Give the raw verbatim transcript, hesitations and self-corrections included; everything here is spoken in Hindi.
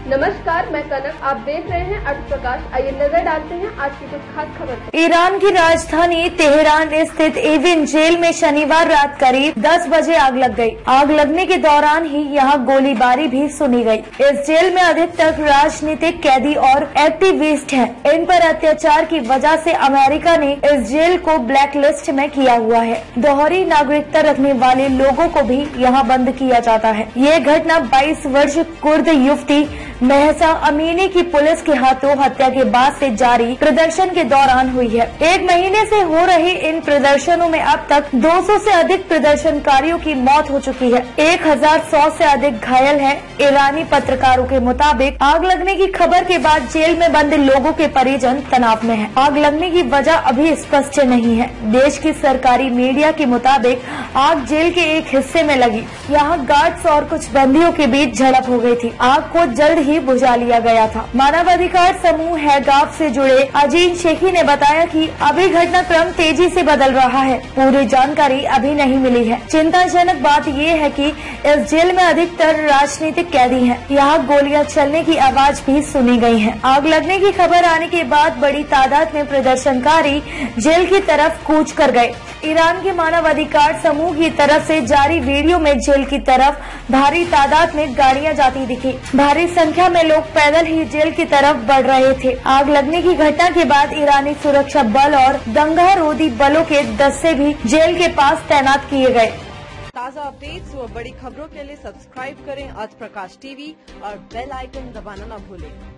नमस्कार, मैं कनक। आप देख रहे हैं अर्थ प्रकाश। आइए नजर डालते हैं आज की कुछ खास खबर पर। ईरान की राजधानी तेहरान स्थित एविन जेल में शनिवार रात करीब दस बजे आग लग गई। आग लगने के दौरान ही यहां गोलीबारी भी सुनी गई। इस जेल में अधिकतर राजनीतिक कैदी और एक्टिविस्ट हैं। इन पर अत्याचार की वजह से अमेरिका ने इस जेल को ब्लैक लिस्ट में किया हुआ है। दोहरी नागरिकता रखने वाले लोगों को भी यहाँ बंद किया जाता है। ये घटना बाईस वर्ष कुर्द युवती महसा अमीनी की पुलिस के हाथों हत्या के बाद से जारी प्रदर्शन के दौरान हुई है। एक महीने से हो रहे इन प्रदर्शनों में अब तक दो सौ से अधिक प्रदर्शनकारियों की मौत हो चुकी है। एक हज़ार सौ से अधिक घायल हैं। ईरानी पत्रकारों के मुताबिक आग लगने की खबर के बाद जेल में बंद लोगों के परिजन तनाव में हैं। आग लगने की वजह अभी स्पष्ट नहीं है। देश की सरकारी मीडिया के मुताबिक आग जेल के एक हिस्से में लगी। यहाँ गार्ड्स और कुछ बंदियों के बीच झड़प हो गई थी। आग को जल्द ही बुझा लिया गया था। मानवाधिकार समूह हैगाफ से जुड़े अजीम शेखी ने बताया कि अभी घटनाक्रम तेजी से बदल रहा है। पूरी जानकारी अभी नहीं मिली है। चिंताजनक बात ये है कि इस जेल में अधिकतर राजनीतिक कैदी हैं। यहाँ गोलियां चलने की आवाज भी सुनी गई है। आग लगने की खबर आने के बाद बड़ी तादाद में प्रदर्शनकारी जेल की तरफ कूच कर गए। ईरान के मानवाधिकार समूह की तरफ से जारी वीडियो में जेल की तरफ भारी तादाद में गाड़ियां जाती दिखी। भारी संख्या में लोग पैदल ही जेल की तरफ बढ़ रहे थे। आग लगने की घटना के बाद ईरानी सुरक्षा बल और दंगा रोधी बलों के दस्ते भी जेल के पास तैनात किए गए। ताज़ा अपडेट्स व बड़ी खबरों के लिए सब्सक्राइब करें अर्थ प्रकाश टीवी और बेल आइकन दबाना न भूलें।